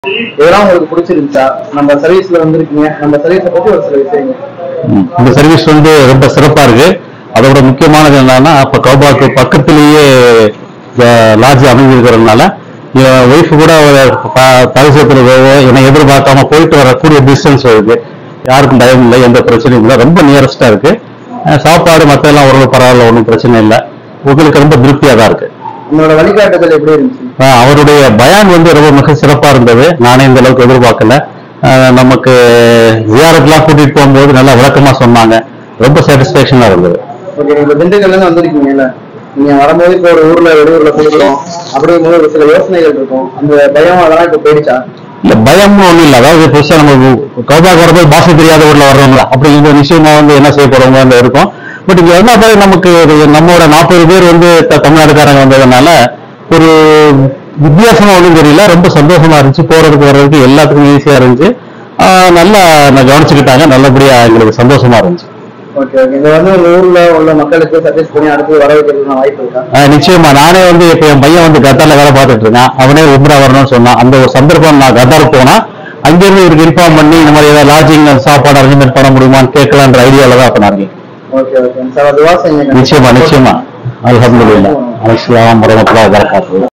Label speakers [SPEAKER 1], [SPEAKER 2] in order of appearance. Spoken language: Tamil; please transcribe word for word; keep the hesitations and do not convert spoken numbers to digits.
[SPEAKER 1] இதெல்லாம் உங்களுக்கு பிடிச்சிருந்துச்சா? நம்ம சர்வீஸ்ல வந்திருக்கீங்க, நம்ம சர்வீஸை பத்தி ஒரு சில விஷயங்கள்.
[SPEAKER 2] இந்த சர்வீஸ் வந்து ரொம்ப சிறப்பா இருக்கு. அதோட முக்கியமானது என்னன்னா, இப்ப கௌபாக்கு பக்கத்திலேயே லாட்ஜ் அமைஞ்சிருக்கிறதுனால என் ஒய்ஃப் கூட பரிசோதனை என்னை எதிர்பார்க்காம போயிட்டு வரக்கூடிய டிஸ்டன்ஸ் இருக்கு. யாருக்கும் பயம் இல்லை, எந்த பிரச்சனையும் இல்லை, ரொம்ப நியரஸ்டா இருக்கு. சாப்பாடு மற்ற எல்லாம் ஓரளவு பரவாயில்ல, ஒன்றும் பிரச்சனை இல்லை. உங்களுக்கு ரொம்ப திருப்தியா தான் இருக்கு.
[SPEAKER 1] உங்களோட வழிகாட்டுதல் எப்படி இருந்துச்சு?
[SPEAKER 2] அவருடைய பயான் வந்து ரொம்ப மிக சிறப்பா இருந்தது. நானே இந்த அளவுக்கு எதிர்பார்க்கல. நமக்கு ஜியாரத்லாம் கூட்டிட்டு போகும்போது நல்லா விளக்கமா சொன்னாங்க. ரொம்ப சாட்டிஸ்பேக்ஷனா இருந்தது.
[SPEAKER 1] ஓகே, நீங்க திண்டுக்கல்ல இருந்து வந்திருக்கீங்கல்ல, நீங்க வரும்போது இப்போ ஒரு ஊர்ல வெளியூர்ல போயிருக்கோம் அப்படிங்கும்போது ஒரு சில யோசனைகள் இருக்கும். அந்த பயம் அதெல்லாம் இப்ப போயிடுச்சா? இல்ல,
[SPEAKER 2] பயம்னு ஒண்ணும் இல்லை. அதாவது புதுசா நம்ம கௌபாக்கு வரும்போது பாஷை தெரியாத ஊர்ல வர்றவங்களா அப்படிங்கிற நிச்சயமா வந்து என்ன செய்ய போறவங்க இருக்கும். பட் இங்க என்ன பாரு, நமக்கு நம்மளோட நாற்பது பேர் வந்து தமிழ்நாடுக்காரங்க வந்ததுனால ஒரு வித்தியாசமா ஒன்றும் தெரியல. ரொம்ப சந்தோஷமா இருந்துச்சு. போறதுக்கு வர்றதுக்கு எல்லாத்துக்கும் ஈஸியா இருந்துச்சு. நல்லா கவனிச்சுக்கிட்டாங்க. நல்லபடியா எங்களுக்கு சந்தோஷமா இருந்துச்சு.
[SPEAKER 1] Okay okay. இங்க வந்து உங்க ஊர்ல உள்ள மக்களுக்கு சஜஸ்ட் பண்ணி அடுத்து வர வைக்கிறதுக்கு வாய்ப்பு இருக்கா?
[SPEAKER 2] நிச்சயமா. நானே வந்து இப்ப என் பையன் வந்து கத்தார்ல வேலை பார்த்துட்டு இருக்கான். அவனே உம்ரா வரணும்னு சொன்னான். அந்த ஒரு சந்தர்ப்பம் நான் கத்தார் போனா அங்கிருந்து இவருக்கு இன்ஃபார்ம் பண்ணி இந்த மாதிரி ஏதாவது லாட்ஜிங் சாப்பாடு அரேஞ்ச்மெண்ட் பண்ண முடியுமான்னு கேட்கலான்ற ஐடியால தான் அப்ப நான் இருக்கேன்.
[SPEAKER 1] ஓகே ஓகே சார், துவா செய்யுங்க.
[SPEAKER 2] நிச்சயமா நிச்சயமா. அல்ஹம்துலில்லாஹ். அஸ்ஸலாமு அலைக்கும் வரஹ்மத்துல்லாஹி வபரகாத்துஹு.